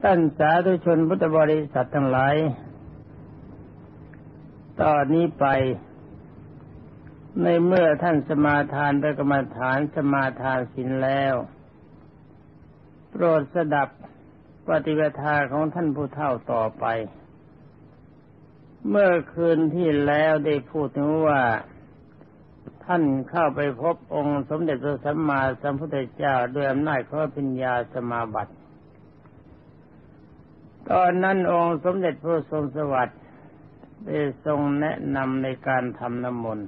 ท่านสาธุชนพุทธบริษัททั้งหลายตอนนี้ไปในเมื่อท่านสมาทานพระกรรมฐานสมาทานศีลแล้วโปรดสดับปฏิปทาของท่านผู้เฒ่าต่อไปเมื่อคืนที่แล้วได้พูดถึงว่าท่านเข้าไปพบองค์สมเด็จพระสัมมาสัมพุทธเจ้าด้วยอำนาจของปัญญาสมาบัติตอนนั้นองค์สมเด็จพระทรงสวัสดิ์ได้ทรงแนะนำในการทำน้ำมนต์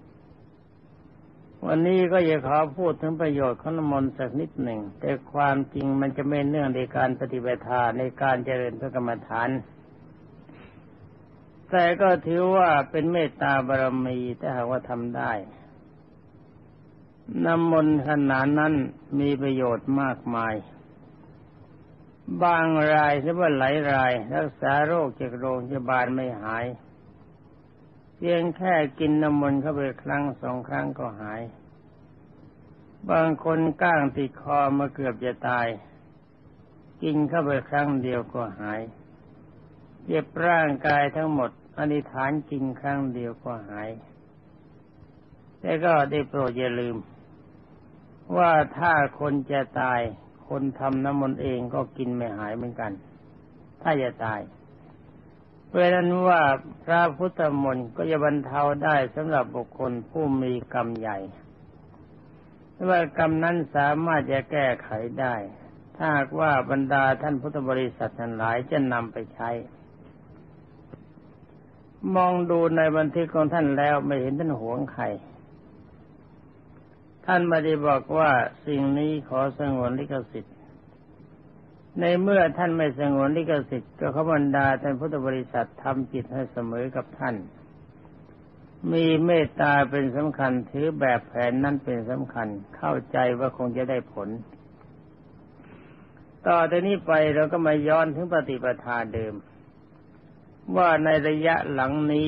วันนี้ก็อยากขอพูดถึงประโยชน์ของน้ำมนต์สักนิดหนึ่งแต่ความจริงมันจะไม่เนื่องในการปฏิบัติในการเจริญพระกรรมฐานแต่ก็ถือว่าเป็นเมตตาบารมีถ้าหากว่าทำได้น้ำมนต์ขนาดนั้นมีประโยชน์มากมายบางรายหรือว่าหลายรายรักษาโรคจากโรงพยาบาลไม่หายเพียงแค่กินน้ำมนต์เข้าไปครั้งสองครั้งก็หายบางคนก้างติดคอมาเกือบจะตายกินเข้าไปครั้งเดียวก็หายเจ็บร่างกายทั้งหมดอธิษฐานกินครั้งเดียวก็หายแต่ก็ได้โปรดอย่าลืมว่าถ้าคนจะตายคนทำน้ำมนต์เองก็กินไม่หายเหมือนกันถ้าจะตายเพราะนั้นว่าพระพุทธมนต์ก็จะบรรเทาได้สำหรับบุคคลผู้มีกรรมใหญ่ว่ากรรมนั้นสามารถจะแก้ไขได้ถ้าหากว่าบรรดาท่านพุทธบริษัททั้งหลายจะนำไปใช้มองดูในบันทึกของท่านแล้วไม่เห็นท่านหวงใครท่านไม่ได้บอกว่าสิ่งนี้ขอสงวนลิขสิทธิ์ในเมื่อท่านไม่สงวนลิขสิทธิ์ก็ขบรรดาท่านพุทธบริษัททำจิตให้เสมอกับท่านมีเมตตาเป็นสำคัญถือแบบแผนนั้นเป็นสำคัญเข้าใจว่าคงจะได้ผลต่อจากนี้ไปเราก็มาย้อนถึงปฏิปทาเดิมว่าในระยะหลังนี้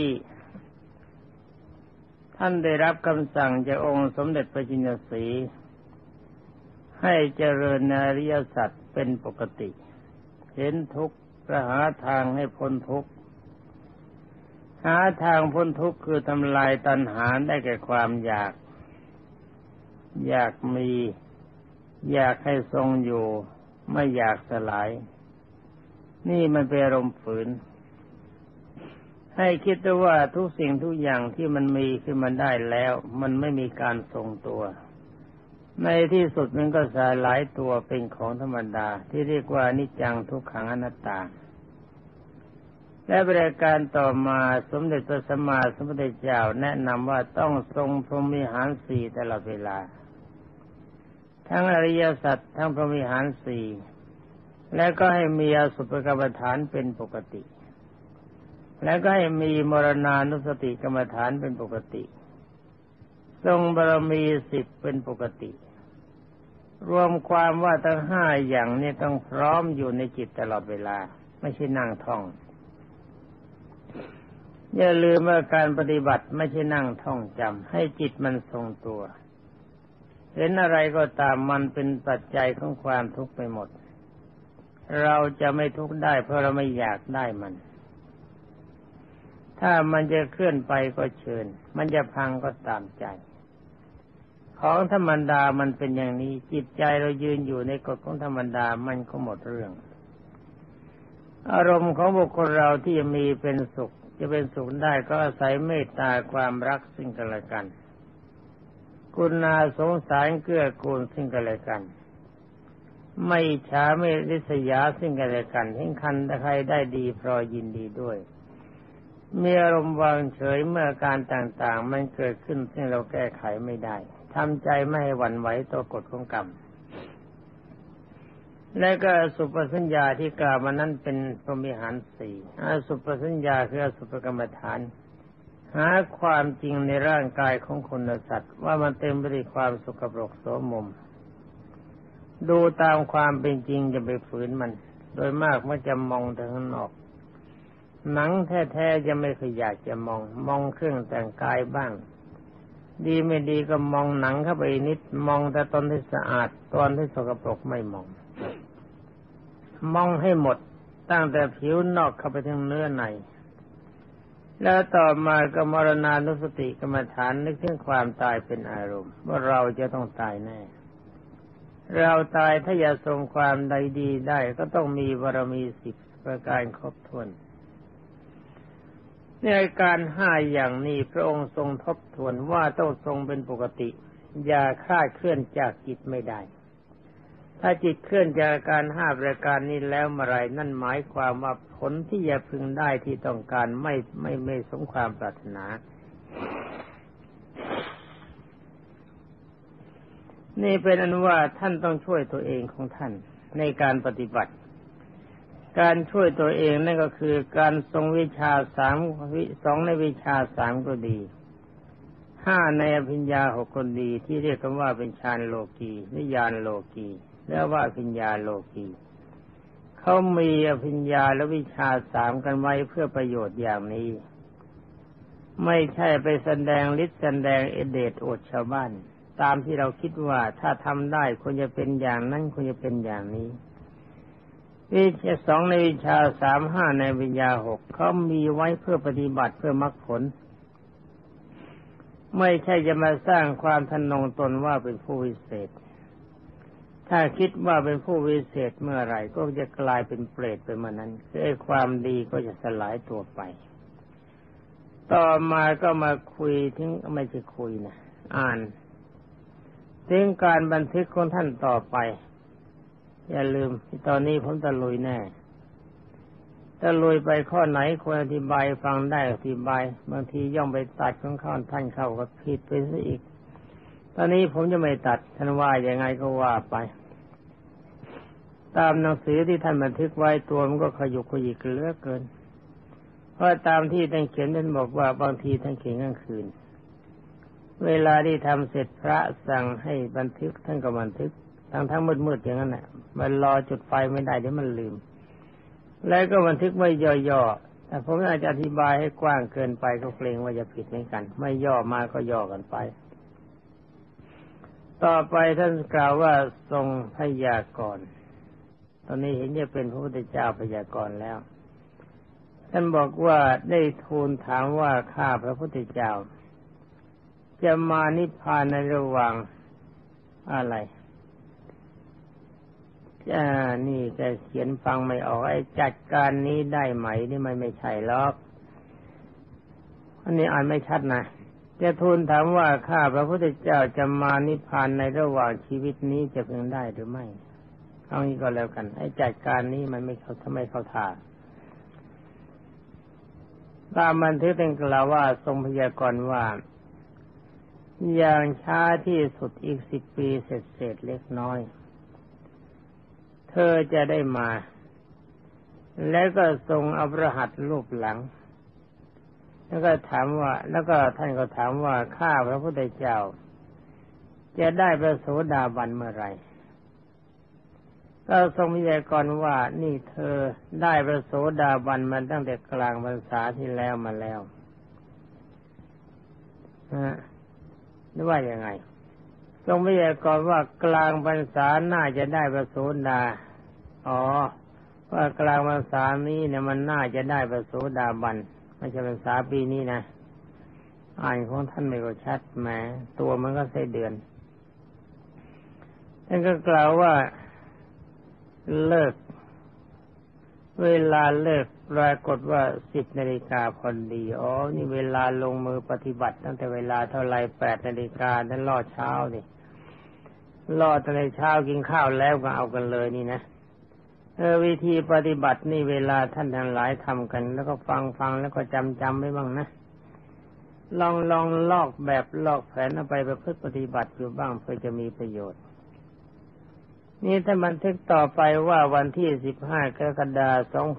ท่านได้รับคำสั่งจากองค์สมเด็จพระจินสีให้เจริญอริยสัจเป็นปกติเห็นทุกข์และหาทางให้พ้นทุกข์หาทางพ้นทุกข์คือทำลายตัณหาได้แก่ความอยากมีอยากให้ทรงอยู่ไม่อยากสลายนี่มันเป็นอารมณ์ฝืนให้คิดว่าทุกสิ่งทุกอย่างที่มันมีขึ้นมาได้แล้วมันไม่มีการทรงตัวในที่สุดมันก็สลายตัวเป็นของธรรมดาที่เรียกว่านิจจังทุกขังอนัตตาและบริการต่อมาสมเด็จพระสัมมาสัมพุทธเจ้าแนะนำว่าต้องทรงพรหมวิหารสี่ตลอดเวลาทั้งอริยสัจทั้งพรหมวิหารสี่และก็ให้มีอสุภกรรมฐานเป็นปกติแล้วก็ให้มีมรณานุสติกรรมฐานเป็นปกติทรงบารมี10เป็นปกติรวมความว่าทั้ง5อย่างนี้ต้องพร้อมอยู่ในจิตตลอดเวลาไม่ใช่นั่งท่องอย่าลืมว่าการปฏิบัติไม่ใช่นั่งท่องจำให้จิตมันทรงตัวเห็นอะไรก็ตามมันเป็นปัจจัยของความทุกข์ไปหมดเราจะไม่ทุกข์ได้เพราะเราไม่อยากได้มันถ้ามันจะเคลื่อนไปก็เชิญมันจะพังก็ตามใจของธรรมดามันเป็นอย่างนี้จิตใจเรายืนอยู่ในกฎของธรรมดามันก็หมดเรื่องอารมณ์ของบุคคลเราที่มีเป็นสุขจะเป็นสุขได้ก็อาศัยเมตตาความรักซึ่งกันและกันกรุณาสงสารเกื้อกูลซึ่งกันและกันไม่ฉาไม่ริษยาซึ่งกันและกันเห็นคันใครได้ดีพลอยยินดีด้วยมีอารมณ์วางเฉยเมื่อการต่างๆมันเกิดขึ้นซึ่งเราแก้ไขไม่ได้ทำใจไม่ให้หวั่นไหวต่อกฎของกรรมและก็สุปสัญญาที่กล่าวมานั้นเป็นพรหมวิหารสี่สุปสัญญาคือสุปกรรมฐานหาความจริงในร่างกายของคนและสัตว์ว่ามันเต็มไปด้วยความสกปรกโสมมดูตามความเป็นจริงจะไปฝืนมันโดยมากมันจะมองทางนอกหนังแท้ๆจะไม่เคยอยากจะมองเครื่องแต่งกายบ้างดีไม่ดีก็มองหนังเข้าไปนิดมองแต่ตอนที่สะอาดตอนที่สกปรกไม่มองมองให้หมดตั้งแต่ผิวนอกเข้าไปถึงเนื้อในแล้วต่อมาก็มรณานุสติกรรมฐานนึกถึงความตายเป็นอารมณ์ว่าเราจะต้องตายแน่เราตายถ้าจะทรงความใดดีได้ก็ต้องมีบารมี10ประการครบถ้วนในอาการ5อย่างนี้พระองค์ทรงทบทวนว่าต้องทรงเป็นปกติอย่าคลาดเคลื่อนจากจิตไม่ได้ถ้าจิตเคลื่อนจากอาการ5ประการนี้แล้วเมื่อไรนั่นหมายความว่าผลที่จะพึงได้ที่ต้องการไม่สมความปรารถนานี่เป็นอันว่าท่านต้องช่วยตัวเองของท่านในการปฏิบัติการช่วยตัวเองนั่นก็คือการทรงวิชา2ในวิชา3ก็ดี5ในอภิญญา6ก็ดีที่เรียกกันว่าเป็นฌานโลกีนิญาณโลกีและว่าอภิญญาโลกีเขามีอภิญญาและวิชา3กันไว้เพื่อประโยชน์อย่างนี้ไม่ใช่ไปแสดงฤทธิ์แสดงเดชโอษชาวบ้านตามที่เราคิดว่าถ้าทำได้ควรจะเป็นอย่างนั้นควรจะเป็นอย่างนี้วิชา2ในวิชา3 5ในวิญญา6เขามีไว้เพื่อปฏิบัติเพื่อมรรคผลไม่ใช่จะมาสร้างความทะนงตนว่าเป็นผู้วิเศษถ้าคิดว่าเป็นผู้วิเศษเมื่อไหร่ก็จะกลายเป็นเปรตไปเมื่อนั้นคือความดีก็จะสลายตัวไปต่อมาก็มาคุยถึงไม่ใช่คุยนะอ่านถึงการบันทึกของท่านต่อไปอย่าลืมตอนนี้ผมตะลุยแน่ตะลุยไปข้อไหนควรอธิบายฟังได้อธิบายบางทีย่อมไปตัดของท่านเข้าก็ผิดไปซะอีกตอนนี้ผมจะไม่ตัดท่านว่ายังไงก็ว่าไปตามหนังสือที่ท่านบันทึกไว้ตัวมันก็ขยุกขยิกเหลือเกินเพราะตามที่ท่านเขียนท่านบอกว่าบางทีท่านเขียนกลางคืนเวลาที่ทำเสร็จพระสั่งให้บันทึกท่านก็บันทึกทั้งมืดๆอย่างนั้นน่ะมันรอจุดไฟไม่ได้เดี๋ยวมันลืมแล้วก็บันทึกไม่ย่อๆแต่ผมอาจจะอธิบายให้กว้างเกินไปก็เกรงว่าจะผิดเหมือนกันไม่ย่อมาก็ย่อกันไปต่อไปท่านกล่าวว่าทรงพยากรณ์ตอนนี้เห็นจะเป็นพระพุทธเจ้าพยากรณ์แล้วท่านบอกว่าได้ทูลถามว่าข้าพระพุทธเจ้าจะมานิพพานในระหว่างอะไรนี่แกเขียนฟังไม่ออกไอ้จัดการนี้ได้ไหมนี่มันไม่ใช่หรอกอันนี้อ่านไม่ชัดนะจะทูลถามว่าข้าพระพุทธเจ้าจะมานิพพานในระหว่างชีวิตนี้จะพึงได้หรือไม่เอางี้ก็แล้วกันไอ้จัดการนี้มันไม่เข้าทำไมเข้าท่าตามบันทึกเป็นกล่าวว่าทรงพยากรณ์ว่าอย่างช้าที่สุดอีก10 ปีเศษเล็กน้อยเธอจะได้มาแล้วก็ทรงเอาพระหัตถ์ลูบหลังแล้วก็ถามว่าแล้วก็ท่านก็ถามว่าข้าพระพุทธเจ้าจะได้พระโสดาบันเมื่อไรก็ทรงพยากรณ์ว่านี่เธอได้พระโสดาบันมาตั้งแต่กลางพรรษาที่แล้วมาแล้วหรือว่ายังไงทรงพยากรณ์ว่ากลางพรรษาน่าจะได้พระโสดาว่ากลางพรรษานี้เนี่ยมันน่าจะได้พระโสดาบันไม่ใช่พรรษาปีนี้นะอ่านของท่านไม่ก็ชัดแหมตัวมันก็ใส่เดือนท่านก็กล่าวว่าเลิกเวลาเลิกปรากฏว่า10 นาฬิกาพอดีนี่เวลาลงมือปฏิบัติตั้งแต่เวลาเท่าไร8 นาฬิกาท่านรอเช้านี่รอตั้งแต่เช้ากินข้าวแล้วก็เอากันเลยนี่นะวิธีปฏิบัตินี่เวลาท่านทั้งหลายทำกันแล้วก็ฟังแล้วก็จำไว้บ้างนะลองลอกแบบลอกแผนเอาไปประพฤติปฏิบัติอยู่บ้างเพื่อจะมีประโยชน์นี่ท่านบันทึกต่อไปว่าวันที่15 กรกฎาคม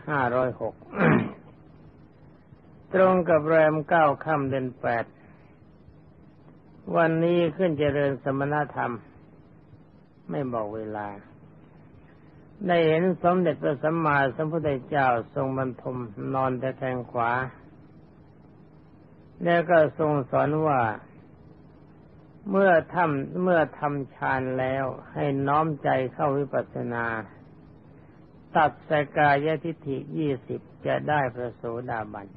2506 ตรงกับแรม9 ค่ำเดือน8วันนี้ขึ้นเจริญสมณธรรมไม่บอกเวลาได้เห็นสมเด็จพระสัมมาสัมพุทธเจ้าทรงบรรทมนอนแต่แคงขวาแล้วก็ทรงสอนว่าเมื่อทำฌานแล้วให้น้อมใจเข้าวิปัสสนาตัดสกายทิฏฐิ20จะได้พระโสดาบัน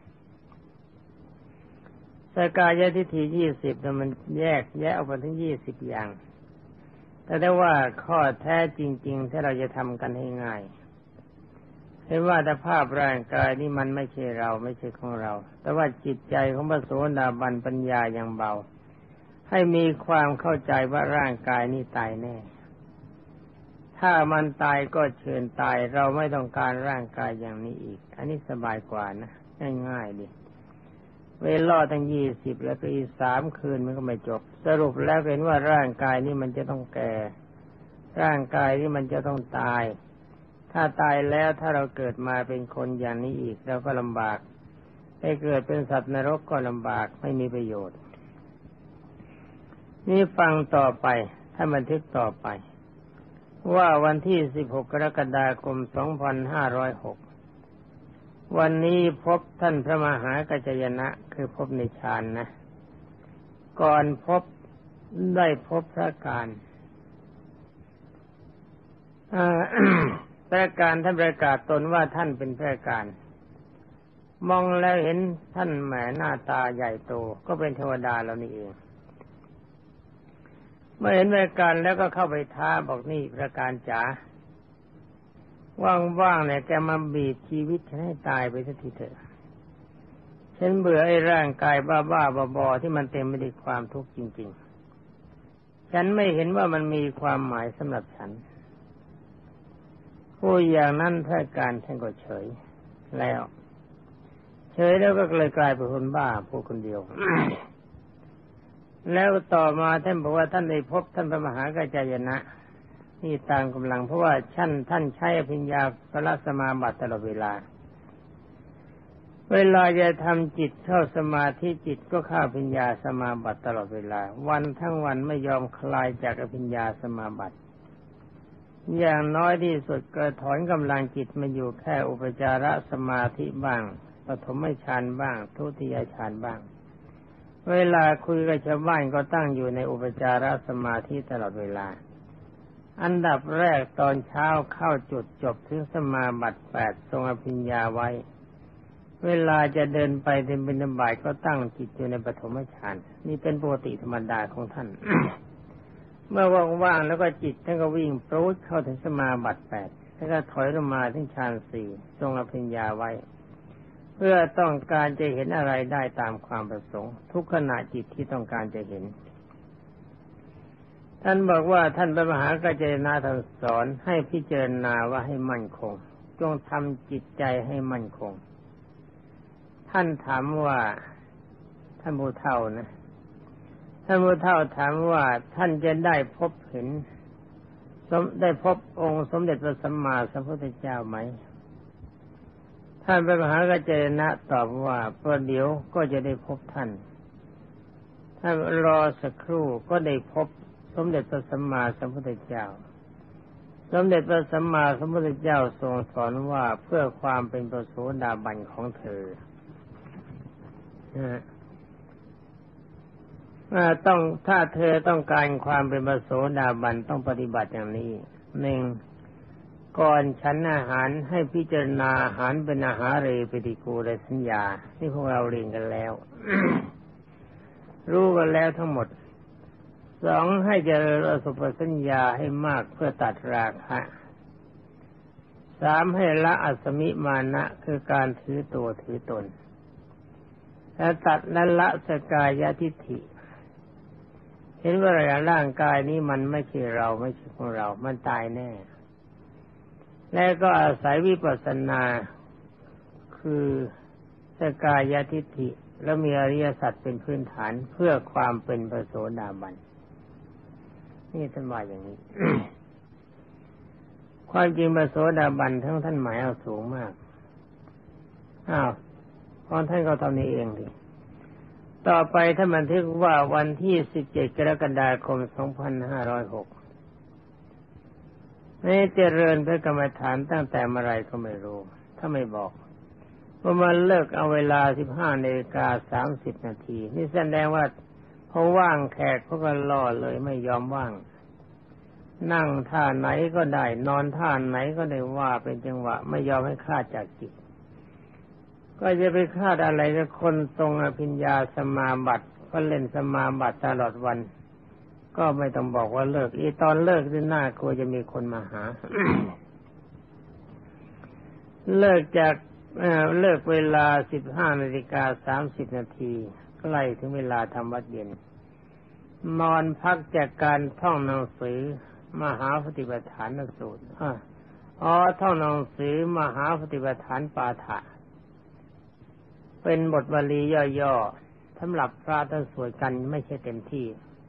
สกายทิฏฐิ20นั้นมันแยกออกมาถึง20อย่างแต่ได้ว่าข้อแท้จริงๆถ้าเราจะทำกันให้ง่ายเห็นว่าแต่ภาพร่างกายนี่มันไม่ใช่เราไม่ใช่ของเราแต่ว่าจิตใจของพระโสดาบันปัญญาอย่างเบาให้มีความเข้าใจว่าร่างกายนี่ตายแน่ถ้ามันตายก็เชิญตายเราไม่ต้องการร่างกายอย่างนี้อีกอันนี้สบายกว่านะง่ายๆดิเวลาตั้ง20แล้วก็อีก3 คืนมันก็ไม่จบสรุปแล้วเห็นว่าร่างกายนี้มันจะต้องแก่ร่างกายนี้มันจะต้องตายถ้าตายแล้วถ้าเราเกิดมาเป็นคนอย่างนี้อีกเราก็ลำบากไปเกิดเป็นสัตว์นรกก็ลำบากไม่มีประโยชน์นี่ฟังต่อไปถ้าบันทึกต่อไปว่าวันที่16 กรกฎาคม 2506วันนี้พบท่านพระมหากัจจายนะคือพบในฌานนะก่อนพบได้พบพระการพระการท่านประกาศตนว่าท่านเป็นพระการมองแล้วเห็นท่านแหมหน้าตาใหญ่โตก็เป็นเทวดาแล้วนี่เองเมื่อเห็นพระการแล้วก็เข้าไปท้าบอกนี่พระการจ๋าว่างๆเนี่ยแกมาบีบชีวิตฉันให้ตายไปสักทีเถอะฉันเบื่อไอ้ร่างกายบ้าๆบอๆที่มันเต็มไปด้วยความทุกข์จริงๆฉันไม่เห็นว่ามันมีความหมายสำหรับฉันผู้อย่างนั้นพระการท่านก็เฉยแล้วก็เลยกลายเป็นคนบ้าพูดคนเดียว แล้วต่อมาท่านบอกว่าท่านได้พบท่านพระมหากัจจายนะนี่ตามกำลังเพราะว่าท่านใช้อภิญญาพระสมาบัติตลอดเวลาจะทำจิตเข้าสมาธิจิตก็เข้าอภิญญาสมาบัติตลอดเวลาวันทั้งวันไม่ยอมคลายจากอภิญญาสมาบัติอย่างน้อยที่สุดก็ถอนกำลังจิตมาอยู่แค่อุปจารสมาธิบ้างปฐมฌานบ้างทุติยฌานบ้างเวลาคุยกับชาวบ้านก็ตั้งอยู่ในอุปจารสมาธิตลอดเวลาอันดับแรกตอนเช้าเข้าจุดจบถึงสมาบัติ8ทรงอภิญญาไว้เวลาจะเดินไปเดินบิณฑบาตก็ตั้งจิตอยู่ในปฐมฌานนี่เป็นปกติธรรมดาของท่าน เมื่อว่างๆแล้วก็จิตท่านก็วิ่งปรูดเข้าถึงสมาบัติ8แล้วก็ถอยลงมาถึงฌาน4ทรงอภิญญาไว้เพื่อต้องการจะเห็นอะไรได้ตามความประสงค์ทุกขณะจิตที่ต้องการจะเห็นท่านบอกว่าท่านพระมหากัจจายนะท่านสอนให้พิจารณาว่าให้มั่นคงจงทำจิตใจให้มั่นคงท่านถามว่าท่านผู้เฒ่านะท่านผู้เฒ่าถามว่าท่านจะได้พบเห็นได้พบองค์สมเด็จพระสัมมาสัมพุทธเจ้าไหมท่านพระมหากัจจายนะตอบว่าประเดี๋ยวก็จะได้พบท่านถ้ารอสักครู่ก็ได้พบสมเด็จพระสัมมาสัมพุทธเจ้าสมเด็จพระสัมมาสัมพุทธเจ้าทรงสอนว่าเพื่อความเป็นพระโสดาบันของเธอถ้าเธอต้องการความเป็นพระโสดาบันต้องปฏิบัติอย่างนี้1ก่อนฉันอาหารให้พิจารณาอาหารเป็นอาหารเรปฏิกูลสัญญานี่พวกเราเรียนกันแล้ว รู้กันแล้วทั้งหมด2ให้เจริญอสุภสัญญาให้มากเพื่อตัดราคะ3ให้ละอัสมิมานะคือการถือตัวถือตนและตัดและละสกายทิฏฐิเห็นว่าร่างกายนี้มันไม่ใช่เราไม่ใช่ของเรามันตายแน่แล้วก็อาศัยวิปัสสนาคือสกายทิฏฐิและมีอริยสัจเป็นพื้นฐานเพื่อความเป็นพระโสดาบันนี่ท่านว่าอย่างนี้ ความจริงพระโสดาบันทั้งท่านหมายเอาสูงมากตอนท่านก็ทำนี้เองดิต่อไปท่านบันทึกว่าวันที่17 กรกฎาคม 2506นี่เจริญพระกรรมฐานตั้งแต่เมื่อไรก็ไม่รู้ถ้าไม่บอกประมาณเลิกเอาเวลา 15:30 นาทีนี่แสดงว่าพอว่างแขกเขาก็รอเลยไม่ยอมว่างนั่งท่าไหนก็ได้นอนท่าไหนก็ได้ว่าเป็นจังหวะไม่ยอมให้คลาดจากจิตก็จะไปคลาดอะไรกับคนทรงอภิญญาสมาบัติก็เล่นสมาบัติตลอดวันก็ไม่ต้องบอกว่าเลิกอีตอนเลิกที่น่ากลัวจะมีคนมาหา เลิกจากเลิกเวลา 15:30 นาทีใกล้ถึงเวลาทำวัดเย็นนอนพักจากการท่องหนังสือมหาปฏิปทานสูตรท่องหนังสือมหาปฏิปทานปาฐะเป็นบทบาลีย่อๆสำหรับพระท่านสวดกันไม่ใช่เต็มที่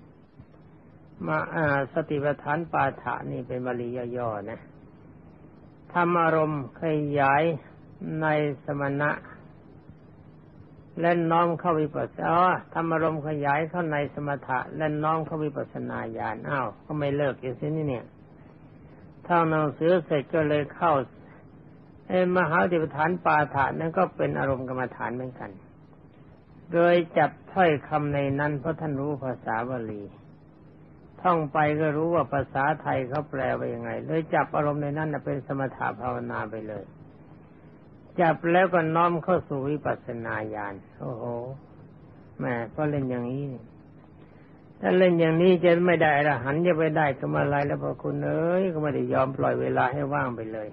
สติปัฏฐานปาฐะนี่เป็นบาลีย่อๆนะทำอารมณ์ขยายในสมณะและน้อมเข้าวิปัสสนาทำอารมณ์ขยายเข้าในสมถะและน้อมเข้าวิปัสสนาญาณก็ไม่เลิกอยู่ซินี่เนี่ยท่องหนังสือเสร็จก็เลยเข้ามหาปฏิปทานปาฐะนั้นก็เป็นอารมณ์กรรมฐานเหมือนกันโดยจับถ้อยคำในนั้นเพราะท่านรู้ภาษาบาลีท่องไปก็รู้ว่าภาษาไทยเขาแปลว่ายังไงเลยจับอารมณ์ในนั้นเป็นสมถะภาวนาไปเลยจับแล้วก็น้อมเข้าสู่วิปัสสนาญาณโอ้โหแม่ก็เล่นอย่างนี้ถ้าเล่นอย่างนี้จะไม่ได้อรหันต์จะไปได้กรรมอะไรแล้วพอคุณก็ไม่ได้ยอมปล่อยเวลาให้ว่างไปเลย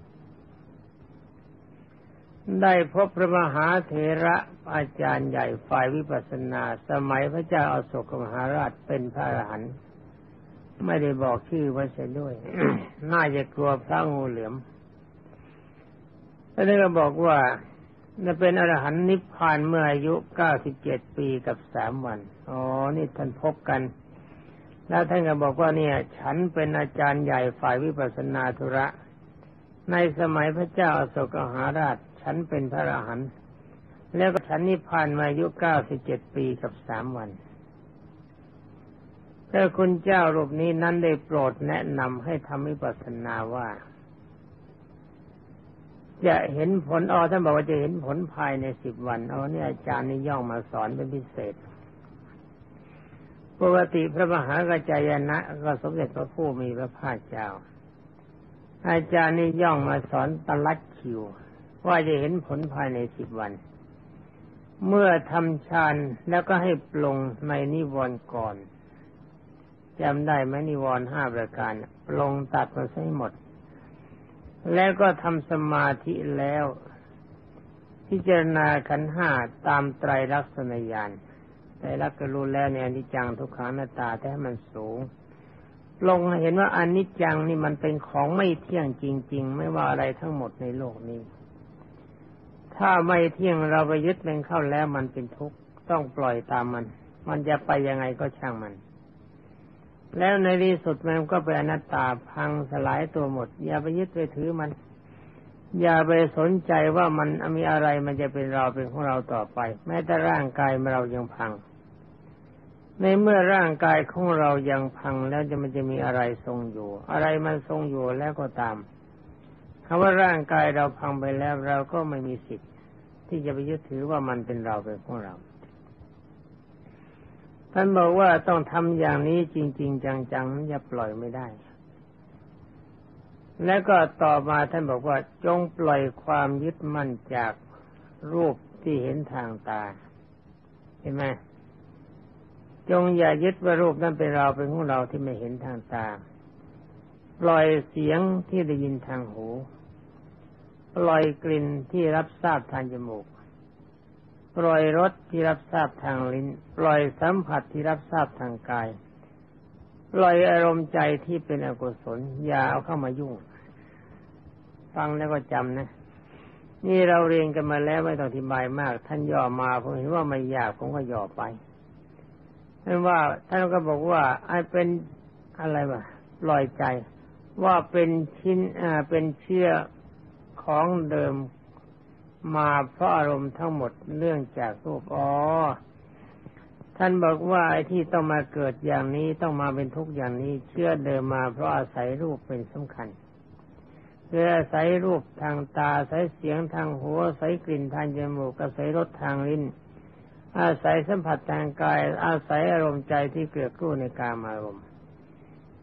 ได้พบพระมหาเถระอาจารย์ใหญ่ฝ่ายวิปัสสนาสมัยพระเจ้าอโศกมหาราชเป็นพระอรหันต์ไม่ได้บอกชื่อไว้เสียด้วย น่าจะกลัวพระงูเหลือมแล้วก็บอกว่าจะเป็นอรหันต์นิพพานเมื่ออายุ97 ปีกับ3 วันนี่ท่านพบกันแล้วท่านก็บอกว่าเนี่ยฉันเป็นอาจารย์ใหญ่ฝ่ายวิปัสสนาธุระในสมัยพระเจ้าอโศกมหาราชฉันเป็นพระอรหันต์แล้วก็ฉันนิพพานมาอายุ97 ปีกับ3 วันแต่คุณเจ้ารูปนี้นั้นได้โปรดแนะนำให้ทำวิปัสสนาว่าจะเห็นผลท่านบอกว่าจะเห็นผลภายใน10 วันนี่อาจารย์นี่ย่องมาสอนเป็นพิเศษปกติพระมหากัจจายนะก็สมเด็จพระผู้มีพระภาคเจ้าอาจารย์นี่ย่องมาสอนตลัดคิวว่าจะเห็นผลภายใน10 วันเมื่อทำฌานแล้วก็ให้ปลงในนิวรณ์ก่อนจำได้ไหมนิวรณ์5 ประการปลงตัดมาให้หมดแล้วก็ทำสมาธิแล้วพิจารณาขันธ์5ตามไตรลักษณญาณไตรลักษณ์ก็รู้แล้วเนี่ยอนิจจังทุกขังอนัตตาแต่ให้มันสูงลงเห็นว่าอนิจจังนี่มันเป็นของไม่เที่ยงจริงๆไม่ว่าอะไรทั้งหมดในโลกนี้ถ้าไม่เที่ยงเราไปยึดมันเข้าแล้วมันเป็นทุกข์ต้องปล่อยตามมันจะไปยังไงก็ช่างมันแล้วในที่สุดมันก็เป็นอนัตตาพังสลายตัวหมดอย่าไปยึดไปถือมันอย่าไปสนใจว่ามันมีอะไรมันจะเป็นเราเป็นของเราต่อไปแม้แต่ร่างกายเรายังพังในเมื่อร่างกายของเรายังพังแล้วมันจะมีอะไรทรงอยู่อะไรมันทรงอยู่แล้วก็ตามคำว่าร่างกายเราพังไปแล้วเราก็ไม่มีสิทธิ์ที่จะไปยึดถือว่ามันเป็นเราเป็นของเราท่านบอกว่าต้องทำอย่างนี้จริงๆจังๆอย่าปล่อยไม่ได้แล้วก็ต่อมาท่านบอกว่าจงปล่อยความยึดมั่นจากรูปที่เห็นทางตาเห็นไหมจงอย่ายึดว่ารูปนั้นเป็นเราเป็นของเราที่ไม่เห็นทางตาปล่อยเสียงที่ได้ยินทางหูปล่อยกลิ่นที่รับทราบทางจมูกปล่อยรสที่รับทราบทางลิ้นปล่อยสัมผัสที่รับทราบทางกายปล่อยอารมณ์ใจที่เป็นอกุศลอย่าเอาเข้ามายุ่งฟังแล้วก็จำนะนี่เราเรียนกันมาแล้วไม่ต้องอธิบายมากท่านย่อมาผมเห็นว่าไม่ยากผมก็ย่อไปท่านว่าท่านก็บอกว่าไอ้เป็นอะไรวะปล่อยใจว่าเป็นชิ้นเป็นเชื้อของเดิมมาเพราะอารมณ์ทั้งหมดเรื่องจากรูปท่านบอกว่าไอ้ที่ต้องมาเกิดอย่างนี้ต้องมาเป็นทุกข์อย่างนี้เชื้อเดิมมาเพราะอาศัยรูปเป็นสำคัญคืออาศัยรูปทางตาอาศัยเสียงทางหูอาศัยกลิ่นทางจมูกอาศัยรสทางลิ้นอาศัยสัมผัสทางกายอาศัยอารมณ์ใจที่เกิดขึ้นในกามอารมณ์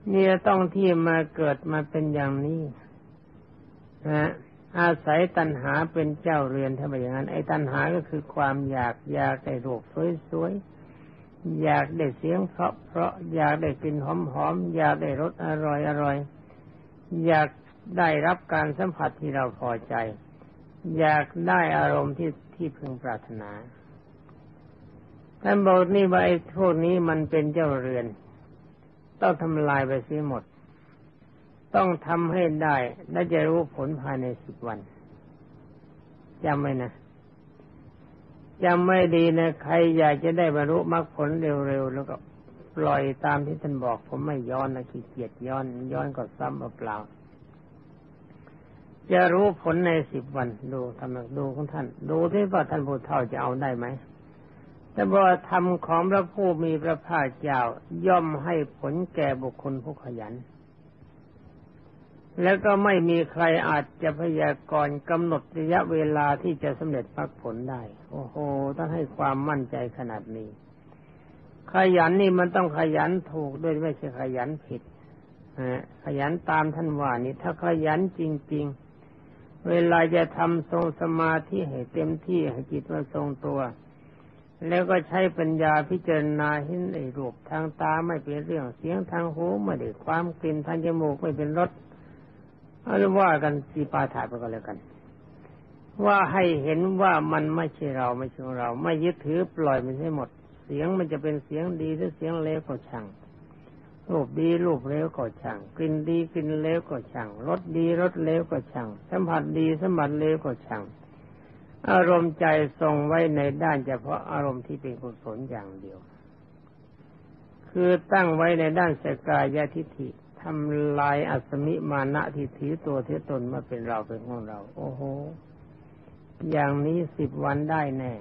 เนี่ยต้องที่มาเกิดมาเป็นอย่างนี้นะอาศัยตัณหาเป็นเจ้าเรือนถ้าเป็นอย่างนั้นไอ้ตัณหาก็คือความอยากได้รูปสวยๆอยากได้เสียงเพราะอยากได้กลิ่นหอมๆอยากได้รสอร่อยอยากได้รับการสัมผัสที่เราพอใจอยากได้อารมณ์ที่พึงปรารถนาท่านบอกนี่ว่าไอ้พวกนี้มันเป็นเจ้าเรือนต้องทำลายไปเสียหมดต้องทำให้ได้และจะรู้ผลภายใน10 วันจำไว้นะจำไม่ดีนะใครอยากจะได้บรรลุมรรคผลเร็วๆแล้วก็ปล่อยตามที่ท่านบอกผมไม่ย้อนนะขี้เกียจย้อนก็ซ้ำเปล่าจะรู้ผลใน10 วันดูทำดูของท่านดูที่ว่าท่านผู้เฒ่าจะเอาได้ไหมแต่ว่าธรรมของพระผู้มีพระภาคเจ้าย่อมให้ผลแก่บุคคลผู้ขยันแล้วก็ไม่มีใครอาจจะพยากรณ์กำหนดระยะเวลาที่จะสำเร็จมรรคผลได้โอ้โหต้องให้ความมั่นใจขนาดนี้ขยันนี่มันต้องขยันถูกด้วยไม่ใช่ขยันผิดขยันตามท่านว่านี่ถ้าขยันจริงๆเวลาจะทำทรงสมาธิให้เต็มที่ให้จิตมันทรงตัวแล้วก็ใช้ปัญญาพิจารณาเห็นไอ้รูปทางตาไม่เป็นเรื่องเสียงทางหูไม่ได้ความกลิ่นทางจมูกไม่เป็นรสเอาว่ากันสีปาถะไปก็แล้วกันว่าให้เห็นว่ามันไม่ใช่เราไม่ใช่เราไม่ยึดถือปล่อยมันให้หมดเสียงมันจะเป็นเสียงดีหรือเสียงเลวก็ช่างรูปดีรูปเลวก็ช่างกลิ่นดีกลิ่นเลวก็ช่างรสดีรสเลวก็ช่างสัมผัสดีสัมผัสเลวก็ช่างอารมณ์ใจทรงไว้ในด้านเฉพาะอารมณ์ที่เป็นกุศลอย่างเดียวคือตั้งไว้ในด้านสกายทิฏฐิทำลายอัศมิมานะที่ถือตัวถือตนมาเป็นเราเป็นของเราโอ้โหอย่างนี้10 วันได้แน่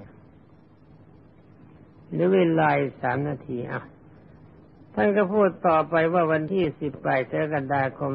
หรือเวลา3 นาทีอ่ะท่านก็พูดต่อไปว่าวันที่18 กรกฎาคม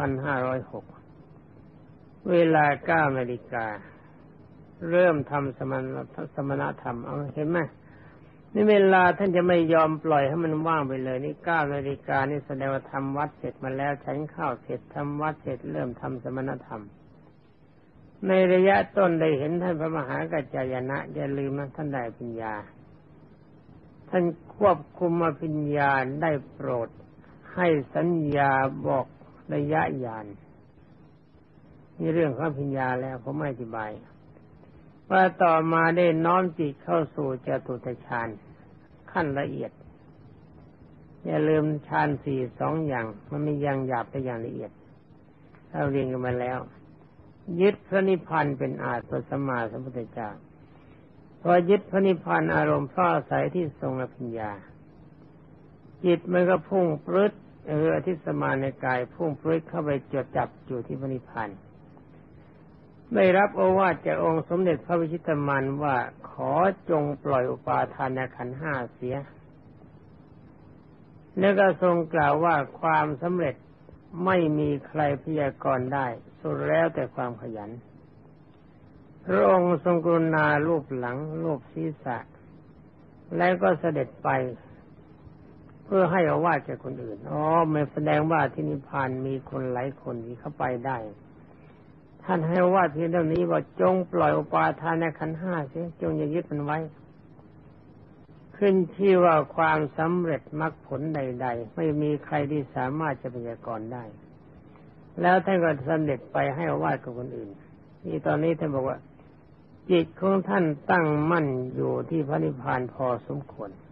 2506 เวลา 9 นาฬิกาเริ่มทำสมณธรรมเอาเห็นไหมนี่เวลาท่านจะไม่ยอมปล่อยให้มันว่างไปเลยนี่9 นาฬิกานี่แสดงว่าทำวัดเสร็จมาแล้วฉันข้าวเสร็จทำวัดเสร็จเริ่มทำสมณธรรมในระยะต้นได้เห็นท่านพระมหากัจจายนะอย่าลืมนะท่านได้ปัญญาท่านควบคุมอภิญญาได้โปรดให้สัญญาบอกระยะญาณนี่เรื่องของอภิญญาแล้วผมไม่อธิบายว่าต่อมาได้น้อมจิตเข้าสู่จตุตฌานขั้นละเอียดอย่าลืมฌาน4 2อย่างมันมีอย่างหยาบและอย่างละเอียดเราเรียนกันมาแล้วยึดพระนิพพานเป็นอาสสัมมาสัมพุทธเจ้าพอยึดพระนิพพานอารมณ์เพราะอาศัยที่ทรงอภิญญาจิตมันก็พุ่งปรึ๊ดอธิสมาในกายพุ่งปรึ๊ดเข้าไปจดจับอยู่ที่พระนิพพานได้รับโอวาทจากองค์สมเด็จพระวิชิตรมานว่าขอจงปล่อยอุปาทานขันธ์5เสียแล้วก็ทรงกล่าวว่าความสำเร็จไม่มีใครพยากรณ์ได้สุดแล้วแต่ความขยันพระองค์ทรงกรุณาลูบหลังลูบศีรษะแล้วก็เสด็จไปเพื่อให้โอวาทแก่คนอื่นไม่แสดงว่าที่นิพพานมีคนหลายคนที่เข้าไปได้ท่านให้ว่าเพียงเท่านี้ว่าจงปล่อยอุปาทานขันธ์5เสียจงอย่ายึดมันไว้ขึ้นชื่อว่าความสำเร็จมรรคผลใดๆไม่มีใครที่สามารถจะพยากรณ์ได้แล้วท่านก็เสด็จไปให้โอวาทกับคนอื่นนี่ตอนนี้ท่านบอกว่าจิตของท่านตั้งมั่นอยู่ที่พระนิพพานพอสมควร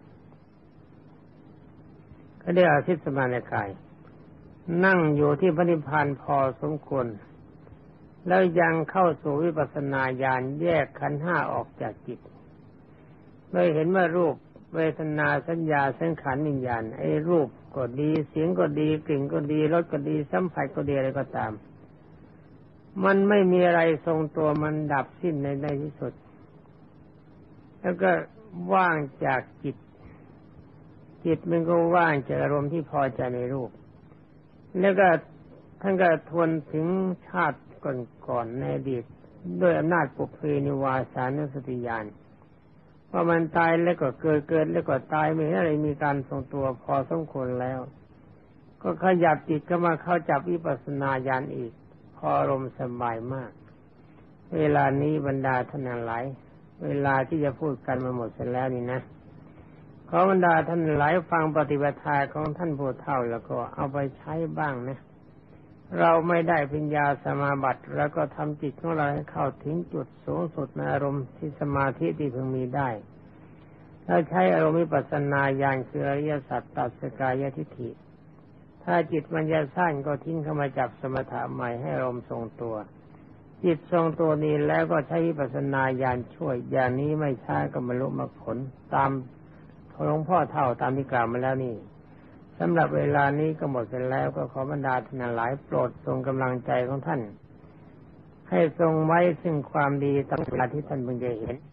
ก็ได้อาทิตย์สมาในกายนั่งอยู่ที่พระนิพพานพอสมควรแล้วยังเข้าสู่วิปัสสนาญาณแยกขันธ์5ออกจากจิตโดยเห็นว่ารูปเวทนาสัญญาสังขารวิญญาณไอ้รูปก็ดีเสียงก็ดีกลิ่นก็ดีรสก็ดีสัมผัสก็ดีอะไรก็ตามมันไม่มีอะไรทรงตัวมันดับสิ้นในที่สุดแล้วก็ว่างจากจิตมันก็ว่างจากอารมณ์ที่พอใจในรูปแล้วก็ท่านก็ทวนถึงชาติก่อนในอดีตด้วยอำนาจปุเพนิวาสานุสติญาณว่ามันตายแล้วก็เกิดแล้วก็ตายไม่อะไรมีการทรงตัวพอสมควรแล้วก็ขยับจิตก็มาเข้าจับวิปัสสนาญาณอีกพออารมณ์สบายมากเวลานี้บรรดาท่านหลายเวลาที่จะพูดกันมาหมดเสร็จแล้วนี่นะขอบรรดาท่านหลายฟังปฏิปทาของท่านผู้เฒ่าแล้วก็เอาไปใช้บ้างนะเราไม่ได้ปัญญาสมาบัติแล้วก็ทำจิตของเราให้เข้าถึงจุดสูงสุดในอารมณ์ที่สมาธิที่พึงมีได้ถ้าใช้อารมณ์วิปัสสนาญาณคืออริยสัจตัดสกายทิฏฐิถ้าจิตมันจะสั้นก็ทิ้งเข้ามาจับสมถะใหม่ให้อารมณ์ทรงตัวจิตทรงตัวนี้แล้วก็ใช้วิปัสสนาญาณช่วยอย่างนี้ไม่ช้าก็บรรลุมรรคผลตามหลวงพ่อเฒ่าตามที่กล่าวมาแล้วนี่สำหรับเวลานี้ก็หมดเสร็จแล้วก็ขอบรรดาท่านหลายโปรดทรงกำลังใจของท่านให้ทรงไว้ซึ่งความดีตั้งเวลาที่ท่านเพิ่งจะเห็น